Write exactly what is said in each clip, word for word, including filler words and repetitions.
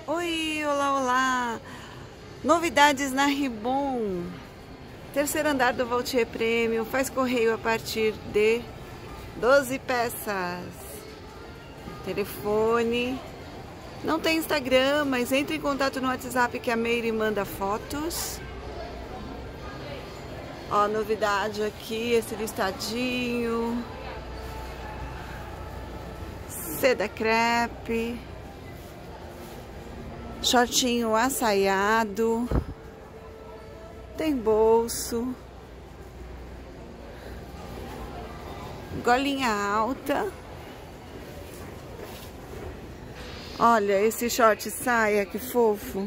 Oi, olá, olá! Novidades na Ribbon. Terceiro andar do Vautier Premium, faz correio a partir de doze peças. Telefone. Não tem Instagram, mas entre em contato no WhatsApp que a Meire manda fotos. Ó, novidade aqui, esse listadinho. Seda crepe. Shortinho assaiado. Tem bolso. Golinha alta. Olha esse short saia, que fofo.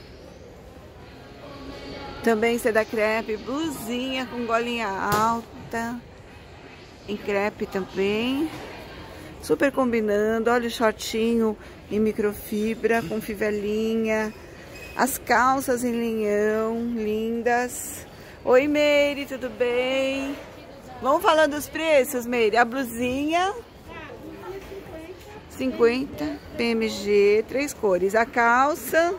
Também seda crepe, blusinha com golinha alta. Em crepe também. Super combinando. Olha o shortinho em microfibra com fivelinha. As calças em linhão, lindas. Oi, Meire, tudo bem? Vamos falando dos preços, Meire. A blusinha cinquenta, P M G, três cores. A calça,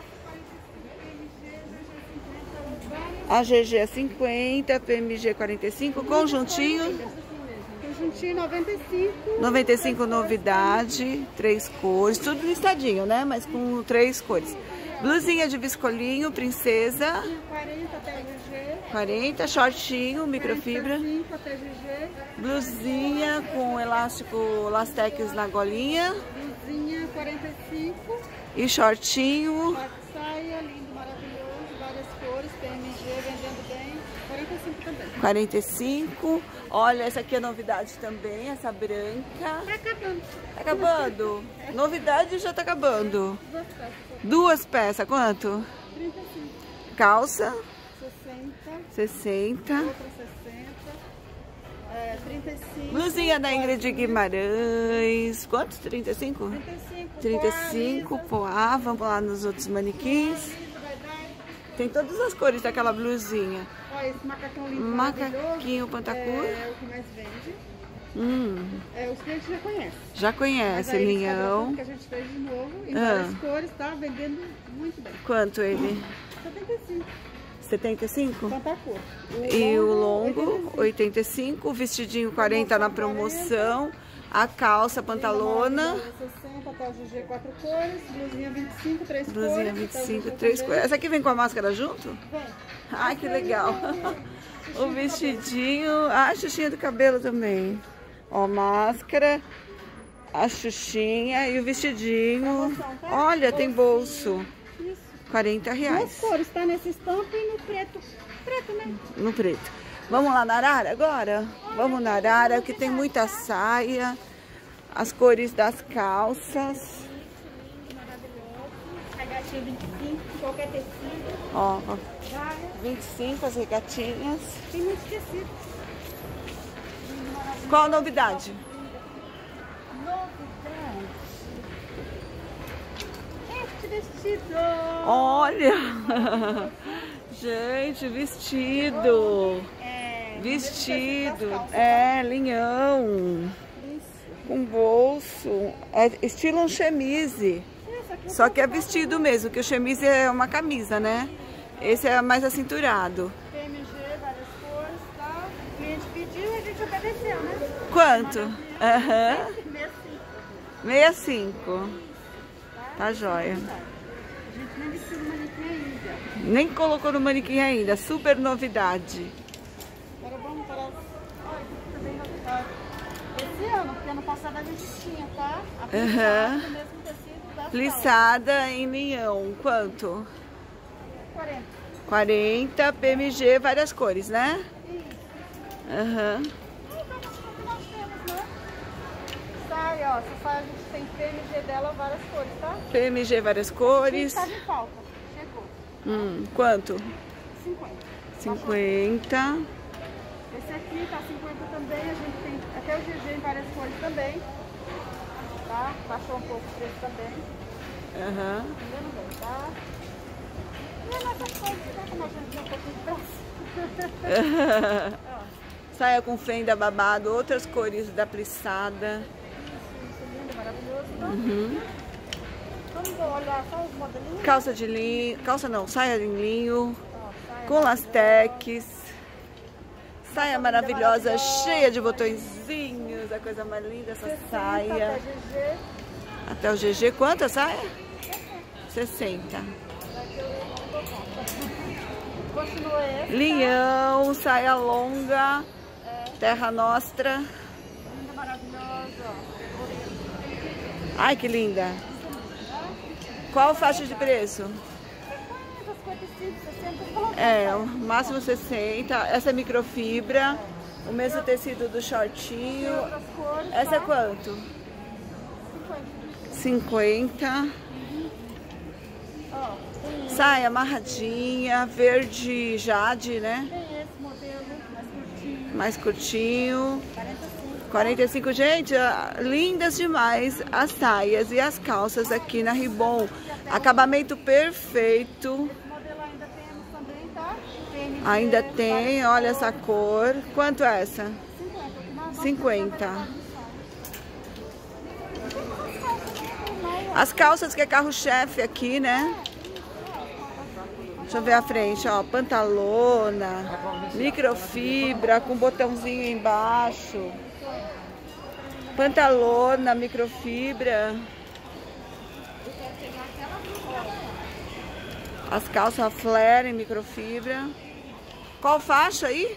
a G G é cinquenta, P M G quarenta e cinco. Conjuntinho, Conjuntinho noventa e cinco. noventa e cinco novidade, três cores. Tudo listadinho, né? Mas com três cores. Blusinha de viscolinho, princesa. quarenta até G G. quarenta, shortinho, microfibra. quarenta e cinco até G G. Blusinha com elástico lastex na golinha. Blusinha quarenta e cinco. E shortinho. Short saia, lindo, maravilhoso, várias cores, P M G, vendendo bem. quarenta e cinco também. quarenta e cinco. Olha, essa aqui é novidade também, essa branca. Tá acabando. Tá acabando? Novidade já tá acabando. Duas peças. Duas peças, quanto? trinta e cinco. Calça, sessenta. sessenta. Outra sessenta. É, trinta e cinco. Blusinha da Ingrid Guimarães. Quanto? trinta e cinco? trinta e cinco. trinta e cinco, poá. Vamos lá nos outros manequins. Tem todas as cores daquela blusinha. Olha esse macacão lindo, Macaquinho pantacur. É o que mais vende. Hum, É, os clientes já conhecem. já Mas conhece, aí, esse linhão. quadradão que a gente fez de novo, em Ah. várias cores, tá vendendo muito bem. Quanto ele? setenta e cinco. setenta e cinco? Pantacur. E o longo, oitenta e cinco. O vestidinho quarenta na promoção. A calça, pantalona. sessenta até o G G, quatro cores. Blusinha vinte e cinco, três cores. Blusinha vinte até e o cinco, G G três também. cores. Essa aqui vem com a máscara junto? Vem. Ai, que legal. O vestidinho, a xuxinha do cabelo também. Ó, máscara, a xuxinha e o vestidinho. Olha, tem bolso. Isso. quarenta Duas reais. cores, tá? Nesse estampo e no preto. Preto, né? No preto. Vamos lá na Arara agora? Vamos na Arara, que tem muita saia. As cores das calças. Regatinha vinte e cinco, qualquer tecido. Ó, ó, Várias. vinte e cinco as regatinhas. Tem muito tecido. Qual a novidade? Novidade. Este vestido. Olha! Gente, vestido. É, Vestido. calças, É, linhão. Isso. Com bolso. É estilo um chemise. Isso aqui Só que é vestido mesmo, que o chemise é uma camisa, né? Esse é mais acinturado. P M G, várias cores, tá? O cliente pediu e a gente obedeceu, né? Quanto? Aham. Meia sessenta cinco, e cinco. Tá joia. a gente nem vestiu no manequim ainda. Nem colocou no manequim ainda. Super novidade. Agora vamos para as... Olha, aqui também novidade. Esse ano, porque ano passado a gente tinha, tá? A Aham. do mesmo tecido das Plissada em linhão. Quanto? calças. quarenta. quarenta, P M G, várias cores, né? Isso. Aham. E vamos ver o que nós temos, né? Saia, ó. Essa saia a gente tem P M G dela, várias cores, tá? P M G, várias cores. Tá de falta. Chegou. Hum, quanto? cinquenta. cinquenta. Esse aqui tá cinquenta também, a gente tem até o G G em várias cores também. Tá? Baixou um pouco o preço também. Aham. Entendendo bem, tá? E as nossas coisas, né? Como a gente tem um pouquinho de braço. Ó, Saia com fenda babado, outras cores da plissada. isso, isso, lindo, maravilhoso. Então, Uhum. então vamos olhar só os modelinhos. Calça de linho, calça não, saia de linho, Ó, saia com lastex. Saia maravilhosa, cheia de botõezinhos, a coisa mais linda essa saia. Até G G. Até o G G, quanto a saia? sessenta. Continua esse. Linhão, saia longa, Terra Nostra. Linda, maravilhosa, ó. Ai, que linda. Qual faixa de preço? cinquenta, cinquenta e cinco, sessenta, É, o máximo sessenta. Essa é microfibra. O mesmo tecido do shortinho. outras cores. Essa é tá? quanto? cinquenta. cinquenta. Ó, tem, Saia amarradinha, verde jade, né? tem esse modelo mais curtinho. Mais curtinho. quarenta e cinco. quarenta e cinco, gente, ah, lindas demais as saias e as calças aqui na Ribbon. Acabamento perfeito. Esse modelo ainda temos também, tá? P M G, Ainda tem, olha essa cor. Quanto é essa? cinquenta. cinquenta. As calças que é carro-chefe aqui, né? Deixa eu ver a frente, ó. Pantalona, microfibra com botãozinho embaixo. Pantalona, microfibra. As calças flare em microfibra. Qual faixa aí?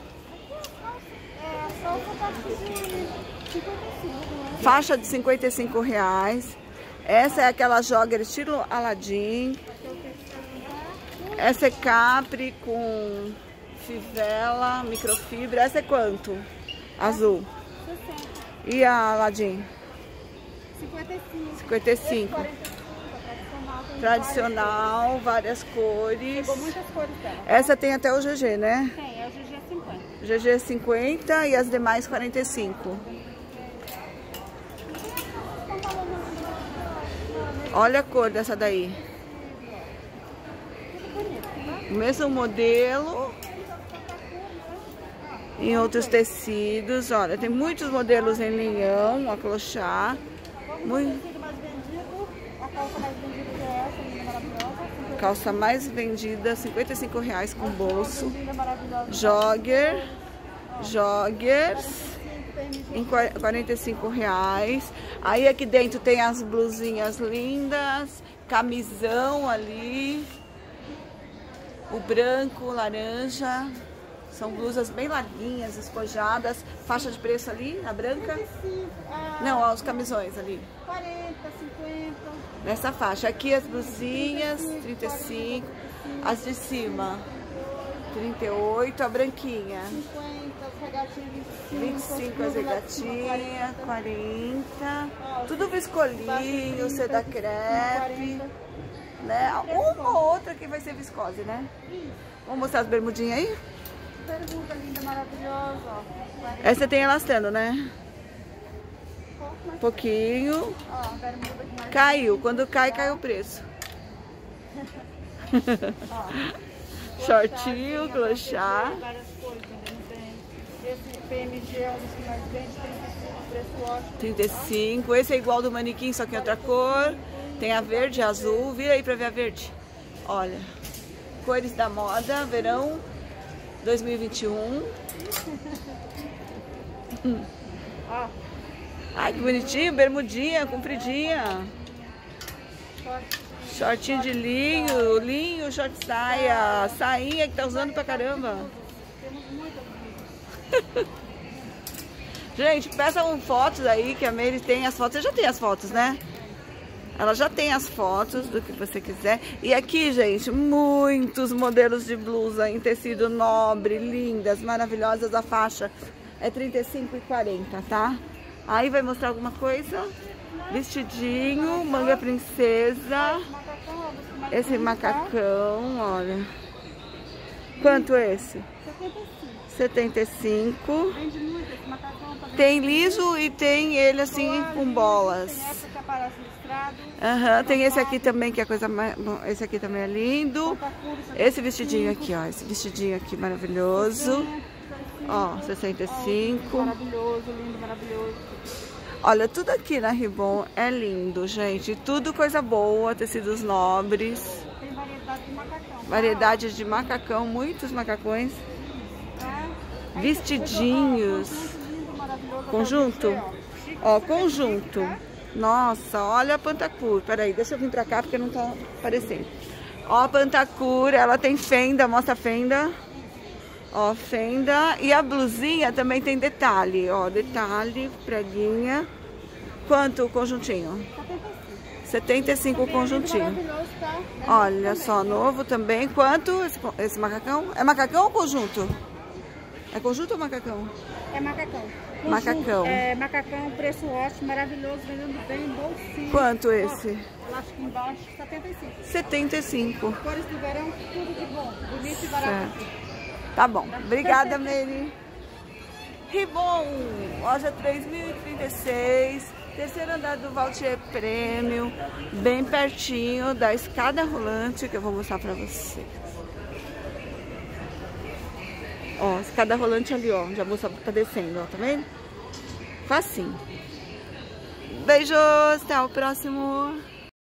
É, a salsa tá de cinquenta e cinco, né? Faixa de cinquenta e cinco reais. Essa é aquela jogger estilo Aladdin. Essa é capri com fivela, microfibra. Essa é quanto? Azul. sessenta. E a Aladdin? cinquenta e cinco. cinquenta e cinco. quarenta e cinco, tradicional. Tem Tradicional, várias cores. várias- Pegou muitas cores dela. Essa tem até o G G, né? Tem, é o G G cinquenta. G G cinquenta e as demais quarenta e cinco. Olha a cor dessa daí. O mesmo modelo em outros tecidos. Olha, tem muitos modelos em linhão, a clochard. Muito... Tecido mais vendido, a calça mais vendida que é essa, linda maravilhosa. Calça mais vendida, cinquenta e cinco reais com bolso. Linda maravilhosa. Jogger, joggers P M G. em quarenta e cinco reais. Aí aqui dentro tem as blusinhas lindas, camisão ali, o branco, laranja. São blusas bem larguinhas, espojadas. Faixa de preço ali, a branca? Ah, Não, ó, os camisões ali. quarenta, cinquenta. Nessa faixa. Aqui as blusinhas, trinta e cinco. As de cima, trinta e oito. A branquinha, cinquenta, as regatinhas vinte vinte e e cinco. cinco as regatinhas, quarenta. Tudo viscolinho, seda crepe, né? Uma ou outra que vai ser viscose, né? Vamos mostrar as bermudinhas aí? Bermuda linda, maravilhosa. Ó, Essa tem elastano, né? quarenta. Um pouquinho. Ó, bermuda aqui mais. Caiu. Quando cai, cai o preço. Ó, Shortinho, clochard. várias cores, entendeu? Tem esse P M G é um dos que mais vende, trinta e cinco, preço ótimo. trinta e cinco. Esse é igual do manequim, só que em outra cor. Tem a verde e a azul. Vira aí pra ver a verde. Olha. Cores da moda, verão dois mil e vinte e um. Ó, Ai, que bonitinho. Bermudinha, compridinha. short. Shortinho de linho, linho, short saia. Sainha que tá usando pra caramba. Temos muitas. Gente, peçam fotos aí que a Meire tem as fotos. Você já tem as fotos, né? Ela já tem as fotos do que você quiser. E aqui, gente, muitos modelos de blusa em tecido nobre, lindas, maravilhosas. A faixa é trinta e cinco e quarenta, tá? Aí vai mostrar alguma coisa? Vestidinho, manga princesa. Macacão, ó, dos que mais Esse vendem, tá? macacão, olha. Quanto esse? setenta e cinco. setenta e cinco. Vende muito esse macacão. Tá Tem liso e tem ele assim com bolas. Tem essa que aparece listrado. Aham, tem esse aqui também, que é a coisa mais... Bom, esse aqui também é lindo. Esse vestidinho aqui, ó. Esse vestidinho aqui maravilhoso. Ó, sessenta e cinco. Maravilhoso, lindo, maravilhoso. Olha, tudo aqui na Ribbon é lindo, gente. Tudo coisa boa, tecidos nobres. Tem variedade de macacão. Variedades de macacão, muitos macacões. É. Vestidinhos. Conjunto lindo, Conjunto? maravilhoso. Ó, conjunto. Nossa, olha a Pantacur. Peraí, deixa eu vir pra cá porque não tá aparecendo. Ó a Pantacur, ela tem fenda, mostra a fenda. Ó, fenda. E a blusinha também tem detalhe. Ó, detalhe, preguinha. Quanto o conjuntinho? setenta e cinco o conjuntinho. Tá? Olha só, novo também. Quanto esse, esse macacão? É macacão ou conjunto? É conjunto ou macacão? É macacão. Conjunto, Macacão. É macacão, preço ótimo, maravilhoso, vendendo bem, bolsinho. Quanto esse? Ó, elástico embaixo, setenta e cinco. setenta e cinco. Cores do verão, tudo de bom. Bonito e barato. Certo. Tá bom. Obrigada, Mary. Ribbon, loja três mil e trinta e seis, terceiro andar do Valtier Prêmio, bem pertinho da escada rolante que eu vou mostrar pra vocês. Ó, escada rolante ali, ó, onde a moça tá descendo, ó, tá vendo? Facinho. Beijos, até o próximo.